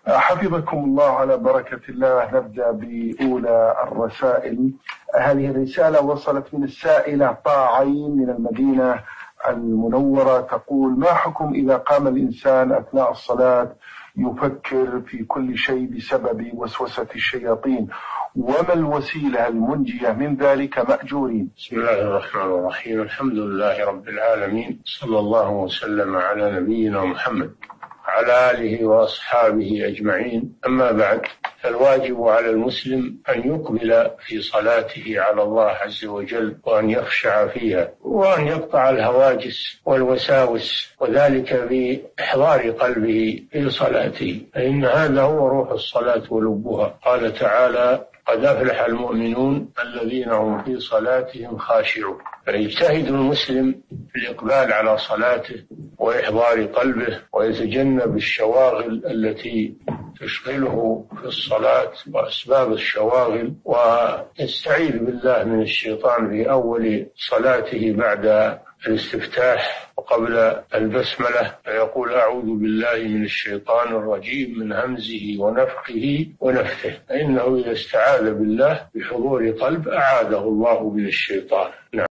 حفظكم الله على بركة الله. نبدأ بأولى الرسائل. هذه الرسالة وصلت من السائلة طاعين من المدينة المنورة، تقول: ما حكم إذا قام الإنسان أثناء الصلاة يفكر في كل شيء بسبب وسوسة الشياطين، وما الوسيلة المنجية من ذلك مأجورين؟ بسم الله الرحمن الرحيم. الحمد لله رب العالمين، صلى الله وسلم على نبينا محمد على آله وأصحابه أجمعين. أما بعد، فالواجب على المسلم أن يقبل في صلاته على الله عز وجل، وأن يخشع فيها، وأن يقطع الهواجس والوساوس، وذلك بإحضار قلبه في صلاته، فإن هذا هو روح الصلاة ولبها. قال تعالى: قد أفلح المؤمنون الذين هم في صلاتهم خاشعون. فيجتهد المسلم في الإقبال على صلاته وإحضار قلبه، ويتجنب الشواغل التي تشغله في الصلاة وأسباب الشواغل، ويستعيذ بالله من الشيطان في أول صلاته بعد الاستفتاح وقبل البسملة، فيقول: أعوذ بالله من الشيطان الرجيم من همزه ونفخه ونفثه، فإنه إذا استعاذ بالله بحضور قلب أعاذه الله من الشيطان. نعم.